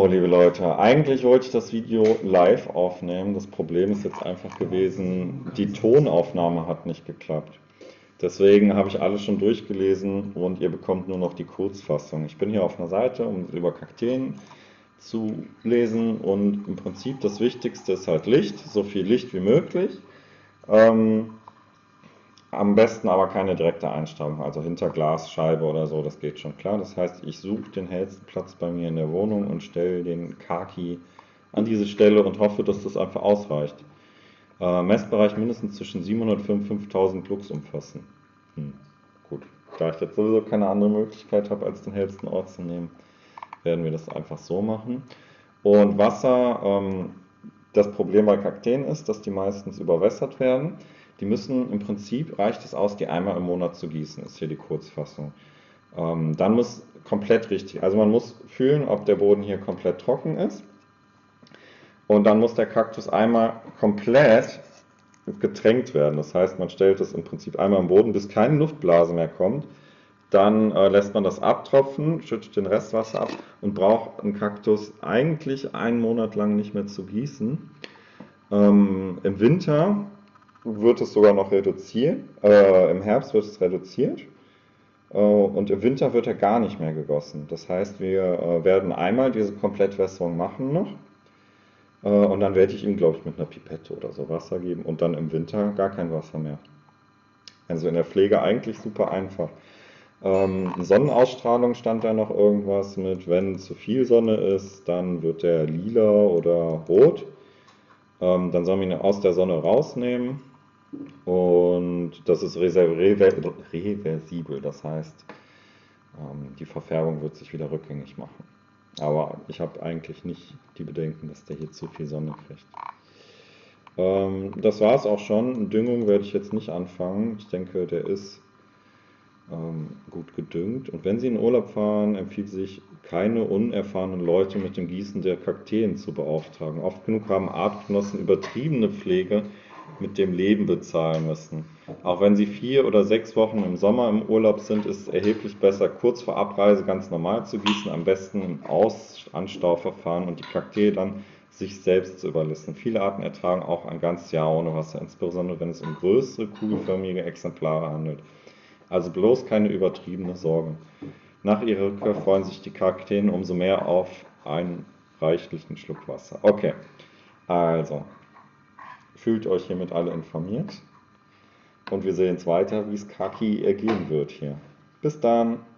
So, liebe Leute, eigentlich wollte ich das Video live aufnehmen. Das Problem ist jetzt einfach gewesen, die Tonaufnahme hat nicht geklappt. Deswegen habe ich alles schon durchgelesen und ihr bekommt nur noch die Kurzfassung. Ich bin hier auf einer Seite, um über Kakteen zu lesen, und im Prinzip das Wichtigste ist halt Licht, so viel Licht wie möglich. Ähm, Am besten aber keine direkte Einstrahlung, also hinter Glasscheibe oder so, das geht schon klar. Das heißt, ich suche den hellsten Platz bei mir in der Wohnung und stelle den Kaki an diese Stelle und hoffe, dass das einfach ausreicht. Messbereich mindestens zwischen 705 und 5000 Lux umfassen. Gut, da ich jetzt sowieso keine andere Möglichkeit habe, als den hellsten Ort zu nehmen, werden wir das einfach so machen. Und Wasser, das Problem bei Kakteen ist, dass die meistens überwässert werden. Die müssen, im Prinzip reicht es aus, die einmal im Monat zu gießen, ist hier die Kurzfassung. Dann muss komplett richtig, also man muss fühlen, ob der Boden hier komplett trocken ist. Und dann muss der Kaktus einmal komplett getränkt werden. Das heißt, man stellt es im Prinzip einmal im Boden, bis keine Luftblase mehr kommt. Dann lässt man das abtropfen, schüttet den Restwasser ab und braucht einen Kaktus eigentlich einen Monat lang nicht mehr zu gießen. Im Winter wird es sogar noch reduziert, im Herbst wird es reduziert und im Winter wird er gar nicht mehr gegossen. Das heißt, wir werden einmal diese Komplettwässerung machen noch und dann werde ich ihm, glaube ich, mit einer Pipette oder so Wasser geben und dann im Winter gar kein Wasser mehr. Also in der Pflege eigentlich super einfach. Sonnenausstrahlung stand da noch irgendwas mit, wenn zu viel Sonne ist, dann wird der lila oder rot. Dann sollen wir ihn aus der Sonne rausnehmen und das ist reversibel, das heißt, die Verfärbung wird sich wieder rückgängig machen. Aber ich habe eigentlich nicht die Bedenken, dass der hier zu viel Sonne kriegt. Das war es auch schon. Düngung werde ich jetzt nicht anfangen. Ich denke, der ist gut gedüngt. Und wenn Sie in Urlaub fahren, empfiehlt sich, keine unerfahrenen Leute mit dem Gießen der Kakteen zu beauftragen. Oft genug haben Artgenossen übertriebene Pflege mit dem Leben bezahlen müssen. Auch wenn Sie 4 oder 6 Wochen im Sommer im Urlaub sind, ist es erheblich besser, kurz vor Abreise ganz normal zu gießen, am besten im Anstauverfahren und die Kaktee dann sich selbst zu überlisten. Viele Arten ertragen auch ein ganzes Jahr ohne Wasser, insbesondere wenn es um größere, kugelförmige Exemplare handelt. Also bloß keine übertriebene Sorge. Nach ihrer Rückkehr freuen sich die Kakteen umso mehr auf einen reichlichen Schluck Wasser. Okay, also fühlt euch hiermit alle informiert und wir sehen jetzt weiter, wie es Kaki ergehen wird hier. Bis dann!